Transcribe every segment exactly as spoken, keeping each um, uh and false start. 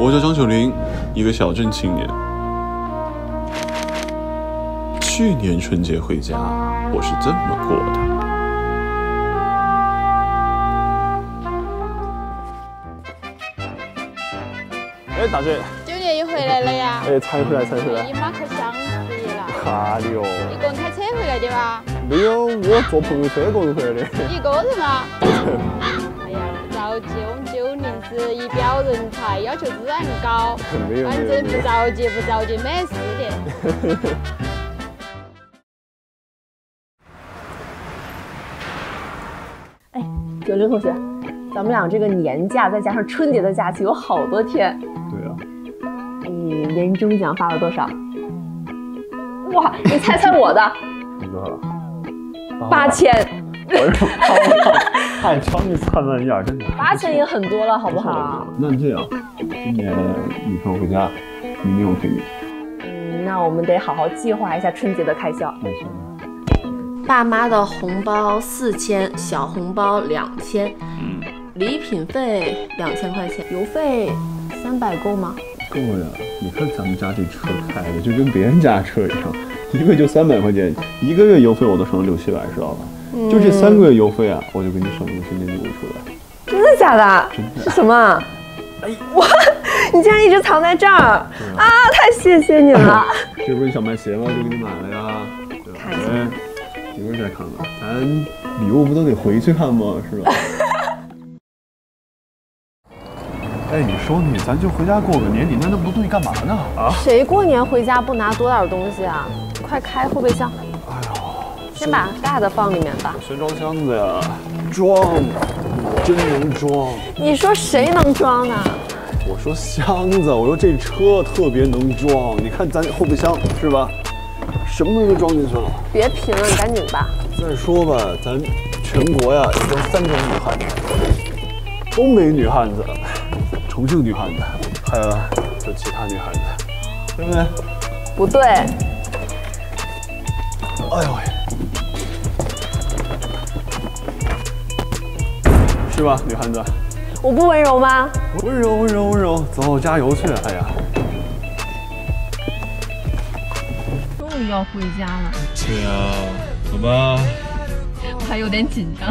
我叫张九龄，一个小镇青年。去年春节回家，我是这么过的。 哎，大姐， 九年也回来了呀？ 哎，才回来，才回来。 姨妈可想死你了。 哈的哟。 你个人开车回来的吧？ 没有，我坐朋友车过人回来的。 你一个人吗？哎呀，不着急，我们九零子一表人才，要求自然高。 没有， 反正不着急，不着急，没事的。 哎，九零同学，咱们俩这个年假再加上春节的假期有好多天。 对啊。 你年终奖发了多少？哇，你猜猜我的。 多少？ 八千。 哎呦，好不好？太瞧你灿烂眼，真的。 八千也很多了，好不好？ 那这样，今年女朋友回家，明年我陪你。 嗯，那我们得好好计划一下春节的开销。 那行。 爸妈的红包四千，小红包两千， 嗯， 礼品费两千块钱， 邮费三百够吗？ 够呀！你看咱们家这车开的就跟别人家车一样，一个就三百块钱，一个月邮费我都省了六七百，知道吧？嗯、就这三个月邮费啊，我就给你省了个新年礼物出来。 真的假的？ 真的。 是什么？哎哇！你竟然一直藏在这儿啊！太谢谢你了。 这不是你想买鞋吗？就给你买了呀。对吧？ 看一下。 一会儿再看吧，咱礼物不都得回去看吗？是吧？哎，你说你，咱就回家过个年，你那那么多东西干嘛呢？啊？ 谁过年回家不拿多点东西啊？快开后备箱！ 哎呦， 先把大的放里面吧。 谁装箱子呀？装，真能装。 你说谁能装呢？ 我说箱子，我说这车特别能装。你看咱后备箱是吧？什么东西都装进去了。 别贫了，你赶紧吧。 再说吧，咱全国呀有这三种女汉子：东北女汉子、重庆女汉子，还有就其他女汉子，对不对？ 不对。 哎呦喂，是吧，女汉子？ 我不温柔吗？ 温柔温柔温柔，走，加油去！哎呀。 终于要回家了。 对啊，走吧。 我还有点紧张。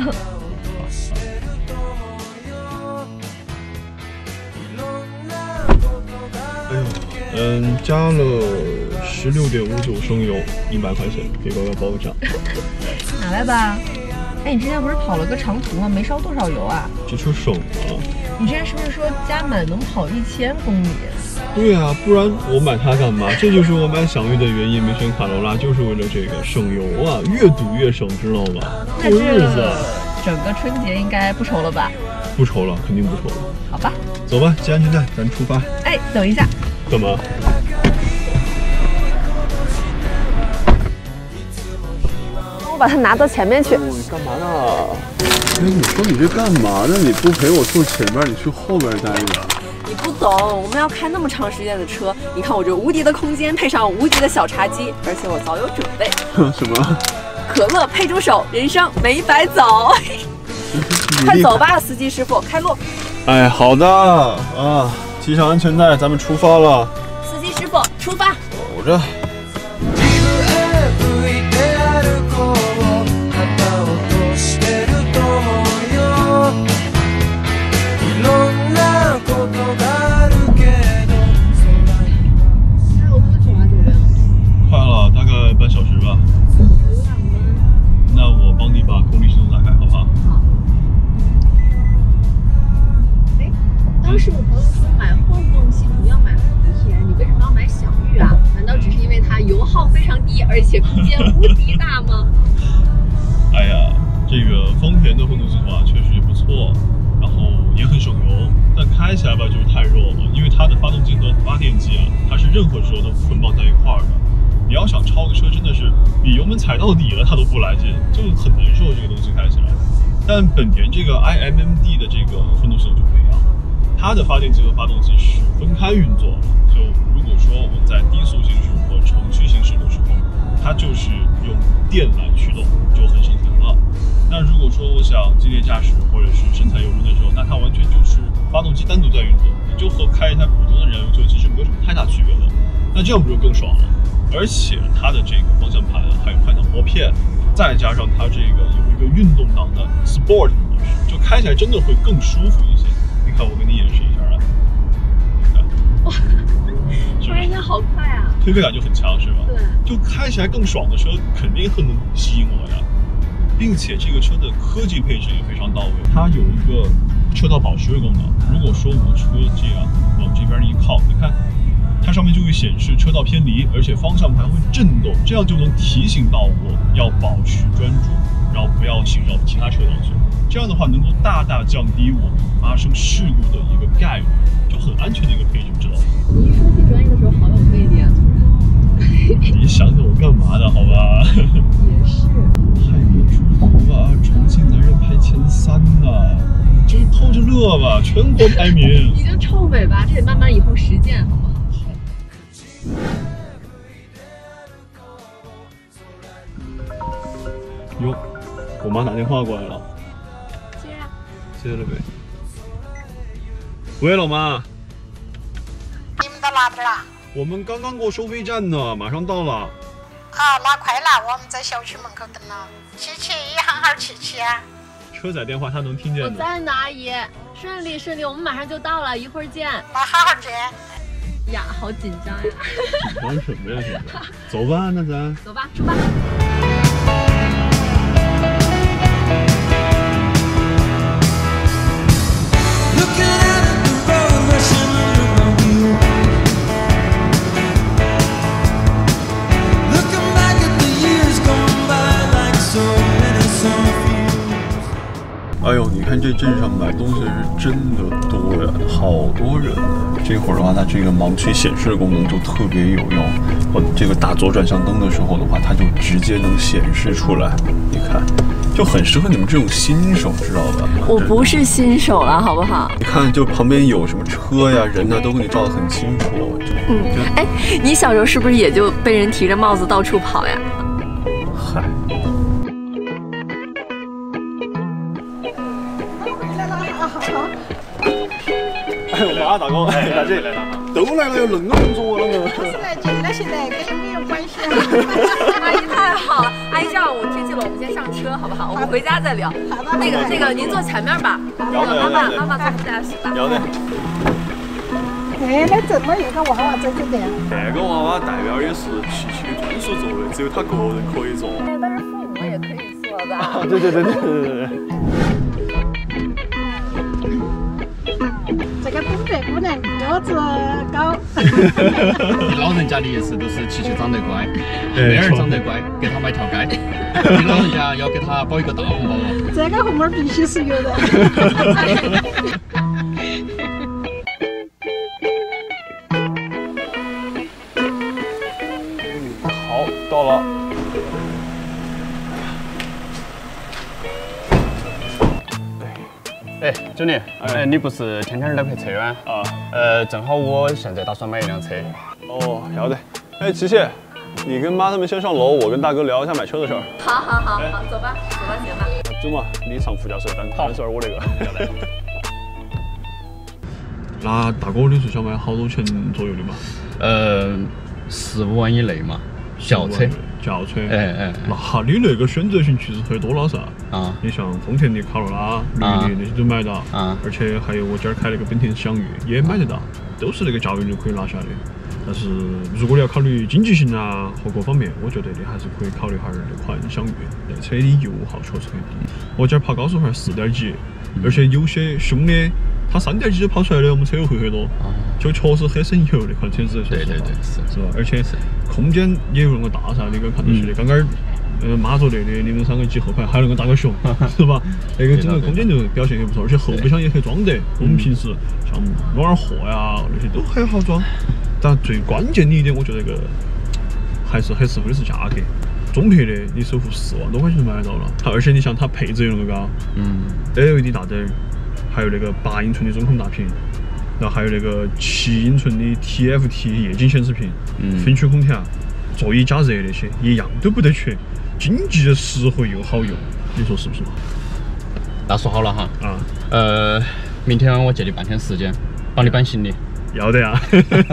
哎呦，嗯，加了十六点五九升油，一百块钱，别高要报账。 拿来吧。哎，你之前不是跑了个长途吗？没烧多少油啊？ 这车省了。 你之前是不是说加满能跑一千公里？ 对啊，不然我买它干嘛？这就是我买享域的原因，没选卡罗拉就是为了这个省油啊，越堵越省，知道吗？ 过日子，整个春节应该不愁了吧？ 不愁了，肯定不愁了。 好吧， 走吧，系安全带，咱出发。 哎，等一下。 干嘛？ 我把它拿到前面去。 你干嘛呢？哎，你说你这干嘛呢？你不陪我坐前面，你去后边待着。 你不懂，我们要开那么长时间的车，你看我这无敌的空间，配上无敌的小茶几，而且我早有准备。 什么？ 可乐配猪手，人生没白走。快走吧，司机师傅，开路。 哎，好的啊，系上安全带，咱们出发了。 司机师傅，出发。 走着。 快了，大概半小时吧。那我帮你把空力系统打开，好不好？ 好。哎，当时我朋友说买混动系统要买丰田，你为什么要买享域啊？难道只是因为它油耗非常低，而且空间无敌大吗？ 哎呀，这个丰田的混动系统啊，确实也不错，然后也很省油，但开起来吧就是太弱了，因为它的发动机和发电机啊，它是任何时候都捆绑在一块儿的。你要想超个车，真的是你油门踩到底了，它都不来劲，就很难受这个东西开起来。但本田这个 I M M D 的这个混动系统就不一样了，它的发电机和发动机是分开运作的。就如果说我在低速行驶或城区行驶的时候，它就是用电来驱动，就很省钱了。那如果说我想激烈驾驶或者是深踩油门的时候，那它完全就是发动机单独在运作， 就和开一台普通的燃油车其实没有什么太大区别的。那这样不就更爽了？而且它的这个方向盘还有快挡拨片，再加上它这个有一个运动档的 Sport 模式，就开起来真的会更舒服一些。你看，我给你演示一下啊，你看， 哇，突然间好快啊！ 推背感就很强，是吧？ 对， 就开起来更爽的车，肯定很能吸引我呀。并且这个车的科技配置也非常到位，它有一个车道保持的功能。如果说我车这样往这边一靠，你看。它上面就会显示车道偏离，而且方向盘会震动，这样就能提醒到我要保持专注，然后不要侵扰其他车道去。这样的话能够大大降低我们发生事故的一个概率，就很安全的一个配置，知道吗？ 你一说起专业的时候好有魅力啊！ 你想想我干嘛的，好吧？ 也是。 还没住好吧？重庆男人排前三呢，就偷着乐吧，全国排名。 已经臭尾巴，这得慢慢以后实践，好不好？ 哟，我妈打电话过来了， 接啊， 接了呗。喂，老妈， 你们到哪边了？ 我们刚刚过收费站呢，马上到了。 好，那快了，我们在小区门口等了。琪琪，好好琪琪啊！ 车载电话他能听见的。 我在呢，阿姨，顺利顺利，我们马上就到了，一会儿见。 那好好见。 呀，好紧张呀！ 紧张什么呀？现在，走吧，那咱走吧，出发。 哎呦，你看这镇上买东西是真的多呀，好多人。这会儿的话，它这个盲区显示的功能就特别有用。我这个打左转向灯的时候的话，它就直接能显示出来。你看，就很适合你们这种新手，知道吧？ 我不是新手了，好不好？ 你看，就旁边有什么车呀、人呐，都给你照得很清楚。 嗯，哎，你小时候是不是也就被人提着帽子到处跑呀？ 嗨。 哎，我妈大哥，哎，大姐，都来了，有恁个动作了呢。 是来接的，现在跟你没有关系。 阿姨太好了，阿姨这样我天气冷，我们先上车好不好？我们回家再聊。 好的。 那个那个，您坐前面吧。那个妈妈妈妈坐副驾驶吧。 要得。 哎，那这么一个娃娃在这边。 那个娃娃代表的是七七的专属座位，只有他个人可以坐。 但是父母也可以坐的。 啊，对对对对对对对。 这个东北姑娘个子高。 老人家的意思都是琪琪长得乖，妹儿长得乖，给他买条街。你老人家要给他包一个大红包哦。 这个红包必须是有的。 好，到了。 哎，兄弟，哎，你不是天天来陪车吗？ 啊， 呃，正好我现在打算买一辆车。 哦，要得。哎，琪琪，你跟妈他们先上楼，我跟大哥聊一下买车的事儿。 好好好好，走吧走吧行吧。 走嘛，你上副驾驶，单单事儿我那个。要得。 那大哥，你是想买好多钱左右的嘛？ 呃，十五万以内嘛，轿车。 轿车。 哎哎。 那你那个选择性其实很多了噻。啊。你像丰田的卡罗拉、吕迪那些都买到。啊。而且还有我今儿开了个本田享域也买得到，都是那个价位就可以拿下的。但是如果你要考虑经济性啊和各方面，我觉得你还是可以考虑下那款享域。那车的油耗确实很低。我今儿跑高速还四点几，而且有些凶的。它三点几就跑出来的，我们车油会很多，就确实很省油那款车子。 对对对，是是吧？而且空间也有那么大噻，你刚看到起的。刚刚呃马卓列的你们三个挤后排，还有那个大个熊，是吧？那个整个空间就表现很不错，而且后备箱也可以装得。我们平时像弄点货呀那些都很好装。但最关键的一点，我觉得这个还是很适合的是价格。中配的你首付四万多块钱就买得到了，而且你像它配置又那么高，嗯 ，L E D 大灯。还有那个八英寸的中控大屏，然后还有那个七英寸的 T F T 液晶显示屏，嗯，分区空调，座椅加热那些一样都不得缺，经济实惠又好用，你说是不是嘛？ 那说好了哈，啊，呃，明天我借你半天时间， 帮你搬行李。 要的呀。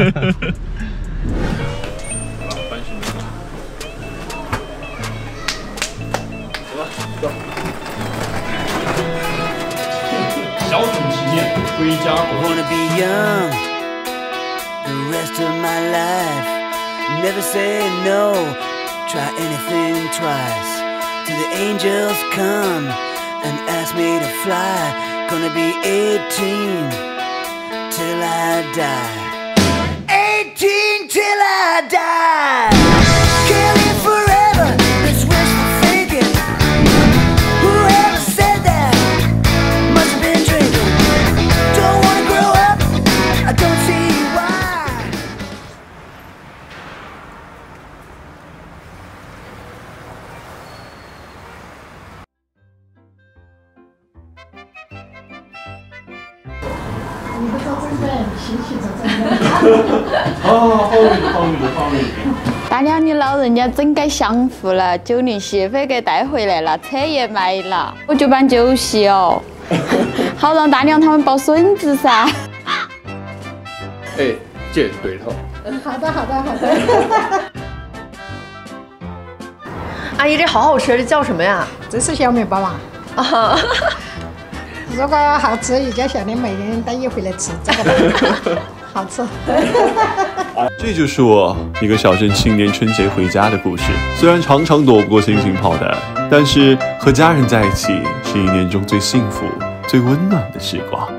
小众纪念回家过。 Wanna be young the rest of my life. Never say no. Try anything twice. Till the angels come and ask me to fly. Gonna be eighteen till I die. Eighteen till I die. Can't live forever. It's wishful thinking. Whoever said that must have been drinking. Don't wanna grow up. I don't see why. 你不做准备，心情做准备。 啊，好一点，好一点，好一点。 大娘，你老人家整改享福了，酒令媳妇给带回来了，车也买了，我就办酒席哦，好让大娘他们抱孙子噻。 哎，这对头。 好的，好的，好的。 阿姨，这好好吃，这叫什么呀？ 这是小面包啊。 啊， 如果好吃，一家小的每人带一回来吃，这个好吃。 这就是我一个小镇青年春节回家的故事。虽然常常躲不过亲情炮弹，但是和家人在一起是一年中最幸福、最温暖的时光。